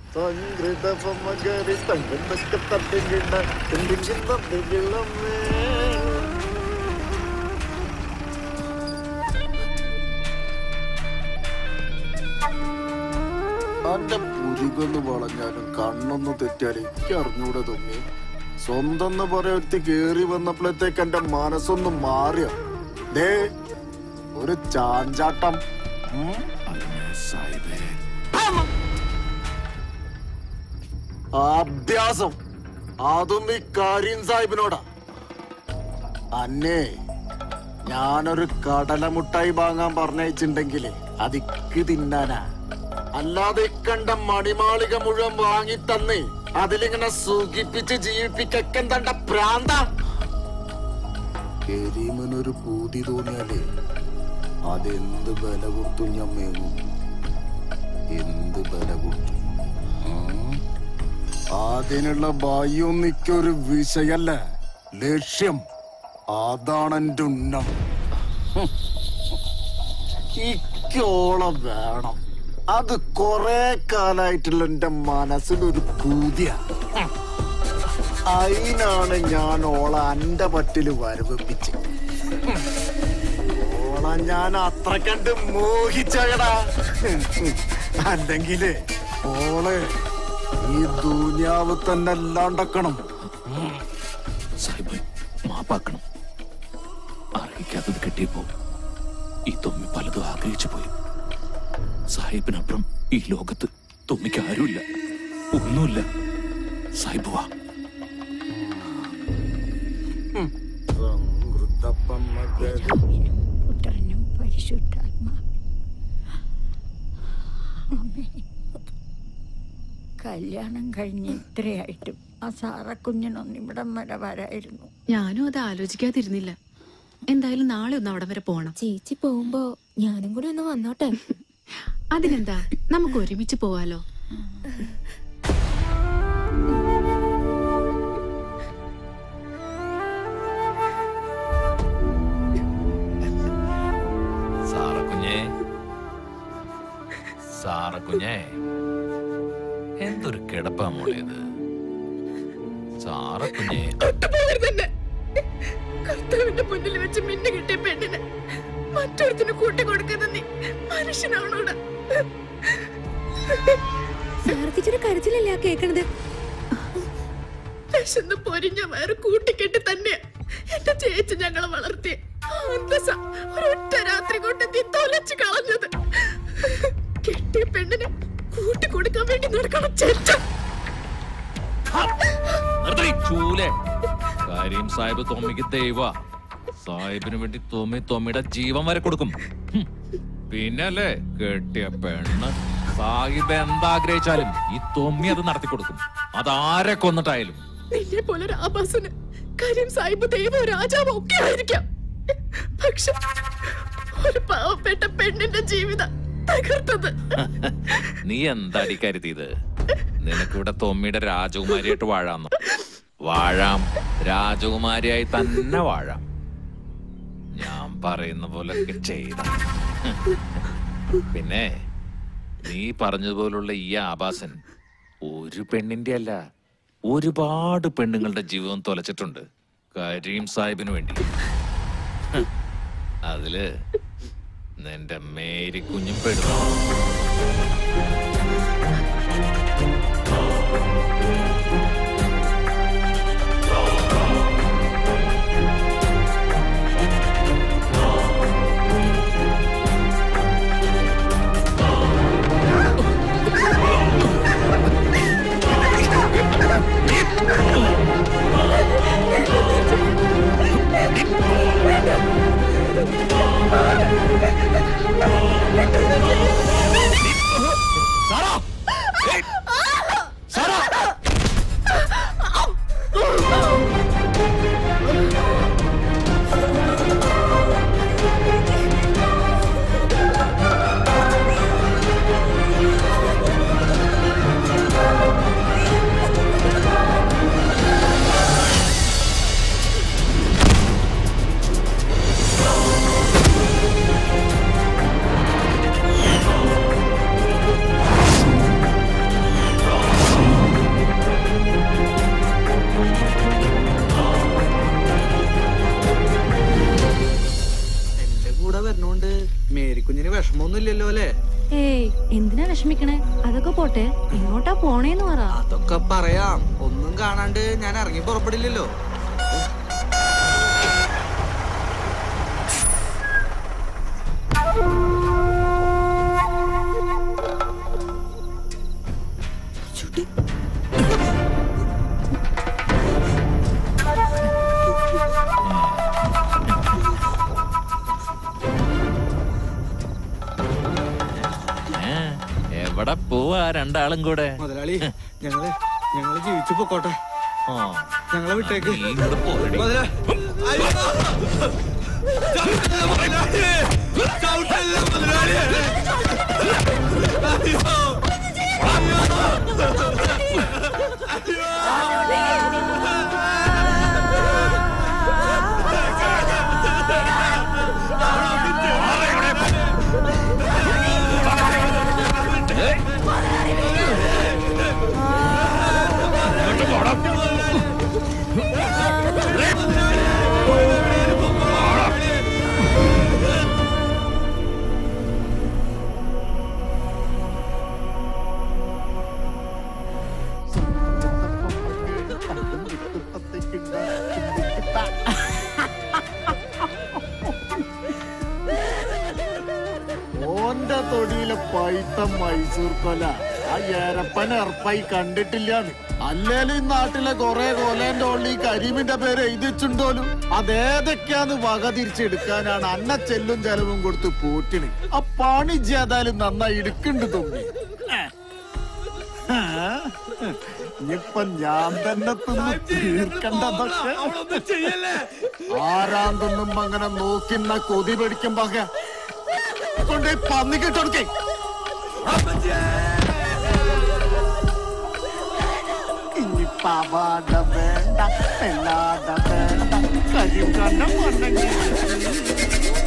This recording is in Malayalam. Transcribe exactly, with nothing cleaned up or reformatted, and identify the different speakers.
Speaker 1: അന്റെ പുരികൊന്ന് വളഞ്ഞാലും കണ്ണൊന്ന് തെറ്റിയാലും എനിക്ക് അറിഞ്ഞൂടെ തോന്നി. സ്വന്തം എന്ന് പറയത്തി കേറി വന്നപ്പോഴത്തേക്ക് എന്റെ മനസ്സൊന്ന് മാറിയ ദേ ഒരു ചാഞ്ചാട്ടം. അഭ്യാസം അതും ഈ കരീം സാഹിബിനോടാ. അന്നേ ഞാനൊരു കടലമുട്ടായി വാങ്ങാൻ പറഞ്ഞയച്ചിണ്ടെങ്കില് അതിക്ക് തിന്നാനാ. അല്ലാതെ കണ്ട മണിമാളിക മുഴുവൻ വാങ്ങി തന്നേ അതിലിങ്ങനെ സുഖിപ്പിച്ച് ജീവിപ്പിക്കാൻ തണ്ട പ്രാന്ത. കരീമിനൊരു പൂതി തോന്നിയാലേ അതെന്ത് ബല കൊടുത്തു ഞാൻ മേങ്ങും. എന്ത് ബല കൊടുത്തു. അതിനുള്ള ഭയൊന്നിക്കൊരു വിഷയല്ല, ലക്ഷ്യം. അതാണ് എന്റെ ഉന്നം. ഇക്കോളം വേണം. അത് കൊറേ കാലായിട്ടുള്ള എന്റെ മനസ്സിലൊരു പൂതിയ. അതിനാണ് ഞാൻ ഓള എന്റെ പറ്റില് വരവിപ്പിച്ച്. ഓള ഞാൻ അത്ര കണ്ട് മോഹിച്ചടാ. അല്ലെങ്കിലേ ഓളെ ഈ ദുനിയാവ് തന്നെ അല്ലാണ്ടക്കണം.
Speaker 2: സാഹിബ് മാപ്പാക്കണം. അറിയിക്കാത്തത് കിട്ടിയപ്പോ ഈ തൊമ്മി പലതും ആഗ്രഹിച്ചു പോയി. സാഹിബിനപ്പുറം ഈ ലോകത്ത് തൊമ്മിക്ക് ആരുമില്ല, ഒന്നുമില്ല. സാഹിബ് വാ.
Speaker 3: കല്യാണം കഴിഞ്ഞ് ഇത്രയായിട്ടും ആ സാറക്കുഞ്ഞിനൊന്നും ഇവിടം വരെ വരായിരുന്നു.
Speaker 4: ഞാനും അത് ആലോചിക്കാതിരുന്നില്ല. എന്തായാലും നാളെ ഒന്ന് അവിടം വരെ പോണം.
Speaker 5: ചേച്ചി പോകുമ്പോ ഞാനും കൂടി ഒന്ന് വന്നോട്ടെ.
Speaker 4: അതിനെന്താ, നമുക്ക് ഒരുമിച്ച് പോവാലോ.
Speaker 2: സാറക്കുഞ്ഞേ, സാറക്കുഞ്ഞേ, എന്തൊരു കിടപ്പാ മോളേത്. സാറക്കുഞ്ഞേ,
Speaker 6: കർത്താവിന്റെ മുന്നിൽ വെച്ച് മിന്നു കിട്ടിയ പെണ്ണിന് മറ്റൊരുത്തിന് കൂട്ടി കൊടുക്കുന്ന നീ മനുഷ്യനാണോടാ?
Speaker 5: സാർക്കിച്ചൊരു കരച്ചിലല്ലേ കേക്കണത്?
Speaker 6: വിശന്ന് പൊരിഞ്ഞ വയറ് കൂട്ടിക്കെട്ടി തന്നെയാ എന്റെ ചേച്ചി ഞങ്ങളെ വളർത്തിയ. ഒരൊറ്റ രാത്രി കൊണ്ട് നീ തൊലച്ചു കളഞ്ഞത്. കെട്ടിയ പെണ്ണിന് കൂട്ടി കൊടുക്കാൻ വേണ്ടി നടക്കണം ചേച്ച.
Speaker 2: കരീം സാഹിബ് തൊമ്മിക്ക് ദൈവ. സാഹിബിന് വേണ്ടി തൊമ്മി തൊമ്മിയുടെ ജീവൻ വരെ കൊടുക്കും. പിന്നല്ലേ കെട്ടിയ പെണ്ണ്. സാഹിബ് എന്താഗ്രഹിച്ചാലും ഈ തൊമ്മി അത് നടത്തി കൊടുക്കും, അതാരെ കൊന്നിട്ടായാലും.
Speaker 6: നിന്നെ പോലൊരു ആഭാസന് കരീം സാഹിബ് ദൈവം രാജാവ് ഒക്കെ ആയിരിക്കാം. പക്ഷെ ഒരു പാവപ്പെട്ട പെണ്ണിന്റെ ജീവിതം തകർത്തത്.
Speaker 2: നീ എന്താടി കരുതിയത്? നിനക്കിവിടെ തൊമ്മിയുടെ രാജകുമാരിയായിട്ട് വാഴാന്ന്. വാഴാം, രാജകുമാരിയായി തന്നെ വാഴാം. ഞാൻ പറയുന്ന പോലൊക്കെ ചെയ്ത. പിന്നെ നീ പറഞ്ഞതുപോലുള്ള ഈ ആഭാസൻ ഒരു പെണ്ണിന്റെ അല്ല, ഒരുപാട് പെണ്ണുങ്ങളുടെ ജീവിതം തൊലച്ചിട്ടുണ്ട് കരീം സാഹിബിന് വേണ്ടി. അതില് നിന്റെ മേരി കുഞ്ഞും പെടുന്നു.
Speaker 4: വിഷമിക്കണേ? അതൊക്കെ പോട്ടെ, എങ്ങോട്ടാ പോണേന്ന് പറ.
Speaker 7: അതൊക്കെ പറയാം. ഒന്നും കാണാണ്ട് ഞാൻ ഇറങ്ങി പുറപ്പെടില്ലല്ലോ.
Speaker 2: എവിടെ പോവാ രണ്ടാളും കൂടെ?
Speaker 7: മുതലാളി, ഞങ്ങള് ഞങ്ങള് ജീവിച്ചു പൊക്കോട്ടെ. ഞങ്ങളെ വിട്ടേക്ക്.
Speaker 2: ഇങ്ങോട്ട് പോരടി.
Speaker 1: ഓന്റെ തൊടിയിലെ പൈത്ത മൈസൂർ കൊല ആ ഏരപ്പനെ ഉറപ്പായി കണ്ടിട്ടില്ലാന്ന്. അല്ലേലും ഈ നാട്ടിലെ കൊറേ കൊലേന്റെ ഉള്ളി കരീമിന്റെ പേര് എഴുതിച്ചുണ്ടോലും അതേതൊക്കെയാന്ന് വക തിരിച്ചെടുക്കാനാണ് അന്ന ചെല്ലും ചെലവും കൊടുത്ത് പൂട്ടിന്. ആ പണി ചെയ്താലും നന്നായി എടുക്കുന്നുണ്ട് തൊമ്മി. ഇനിയിപ്പൊ ഞാൻ തന്നെ തിന്ന് തീർക്കണ്ടതൊക്കെ. ആരാൻ തിന്നുമ്പോ അങ്ങനെ നോക്കിന്ന കൊതി പിടിക്കുമ്പോ കൊണ്ടേ പന്നി കിട്ടൊടുക്കേ. ഇനിയിപ്പ അവാട വേണ്ട, എല്ലാട വേണ്ട, കരിയും കണ്ണം